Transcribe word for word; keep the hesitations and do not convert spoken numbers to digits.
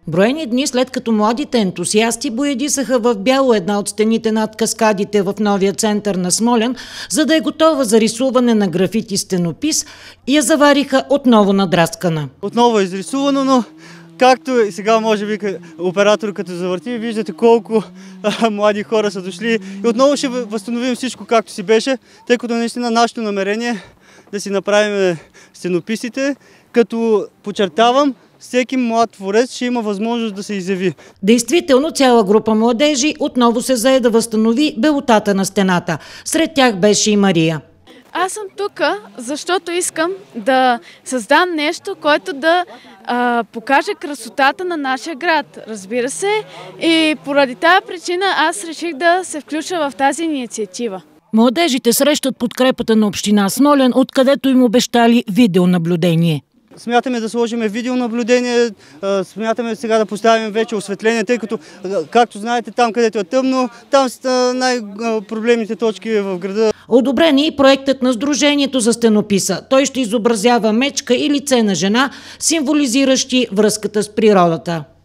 Броени дни след като младите ентусиасти боядисаха в бяло една от стените над каскадите в новия център на Смолян, за да е готова за рисуване на графити стенопис, я завариха отново надраскана. Отново е изрисувано, но както и сега може би оператор като завърти, виждате колко а, млади хора са дошли и отново ще възстановим всичко както си беше, тъй като наистина нашето намерение е да си направим стенописите, като подчертавам, всеки млад творец ще има възможност да се изяви. Действително цяла група младежи отново се зае да възстанови белотата на стената. Сред тях беше и Мария. Аз съм тук, защото искам да създам нещо, което да а, покаже красотата на нашия град, разбира се. И поради тази причина аз реших да се включа в тази инициатива. Младежите срещат подкрепата на община Смолян, откъдето им обещали видеонаблюдение. Смятаме да сложим видеонаблюдение, смятаме сега да поставим вече осветление, тъй като, както знаете, там където е тъмно, там са най-проблемните точки в града. Одобрен е и проектът на Сдружението за стенописа. Той ще изобразява мечка и лице на жена, символизиращи връзката с природата.